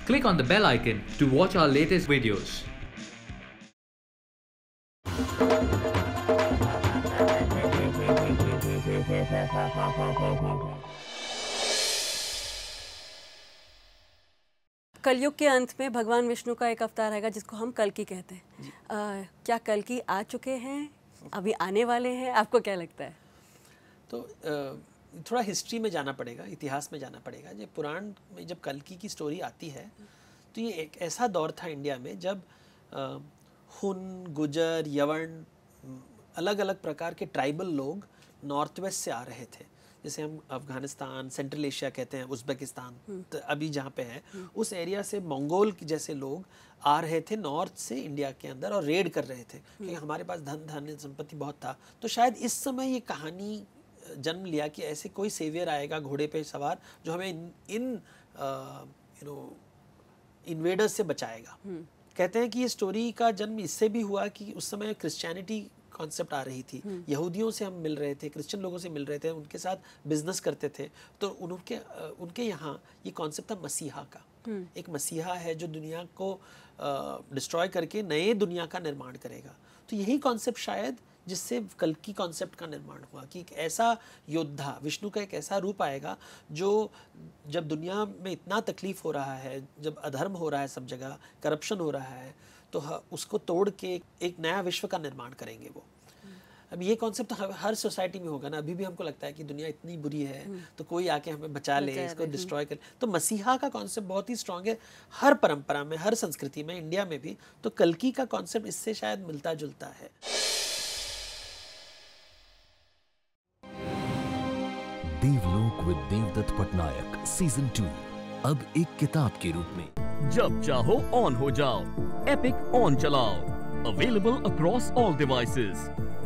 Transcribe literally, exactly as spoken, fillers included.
Click on the bell icon to watch our latest videos. कलयुग के अंत में भगवान विष्णु का एक अवतार आएगा जिसको हम कल्कि कहते हैं। आ, क्या कल्कि आ चुके हैं, अभी आने वाले हैं, आपको क्या लगता है? तो आ, थोड़ा हिस्ट्री में जाना पड़ेगा, इतिहास में जाना पड़ेगा। जब पुराण में जब कल्कि की स्टोरी आती है तो ये एक ऐसा दौर था इंडिया में जब आ, हुन, गुजर, यवन, अलग अलग प्रकार के ट्राइबल लोग नॉर्थ वेस्ट से आ रहे थे। जैसे हम अफगानिस्तान, सेंट्रल एशिया कहते हैं, उज़्बेकिस्तान तो अभी जहाँ पे है, उस एरिया से मंगोल जैसे लोग आ रहे थे नॉर्थ से इंडिया के अंदर और रेड कर रहे थे क्योंकि हमारे पास धन धान्य संपत्ति बहुत था। तो शायद इस समय ये कहानी जन्म लिया कि ऐसे कोई सेवियर आएगा घोड़े पे सवार जो हमें इन यू नो इन्वेडर्स से बचाएगा। कहते हैं कि ये स्टोरी का जन्म इससे भी हुआ कि उस समय क्रिश्चियनिटी कॉन्सेप्ट आ रही थी, यहूदियों से हम मिल रहे थे, क्रिश्चियन लोगों से मिल रहे थे, उनके साथ बिजनेस करते थे। तो उनके उनके यहाँ ये कॉन्सेप्ट था मसीहा का। एक मसीहा है जो दुनिया को डिस्ट्रॉय करके नए दुनिया का निर्माण करेगा। तो यही कॉन्सेप्ट शायद जिससे कल्कि कॉन्सेप्ट का निर्माण हुआ कि एक ऐसा योद्धा, विष्णु का एक ऐसा रूप आएगा जो जब दुनिया में इतना तकलीफ हो रहा है, जब अधर्म हो रहा है, सब जगह करप्शन हो रहा है, तो उसको तोड़ के एक नया विश्व का निर्माण करेंगे वो। अब ये कॉन्सेप्ट तो हर सोसाइटी में होगा ना। अभी भी हमको लगता है कि दुनिया इतनी बुरी है तो कोई आके हमें बचा ले, इसको डिस्ट्रॉय करे। तो मसीहा का कॉन्सेप्ट बहुत ही स्ट्रांग है हर परंपरा में, हर संस्कृति में, इंडिया में भी। तो कल्कि का कॉन्सेप्ट इससे शायद मिलता जुलता है। Devlok with Devdutt Pattanaik season two अब एक किताब के रूप में। जब चाहो ऑन हो जाओ, एपिक ऑन चलाओ। Available across all devices.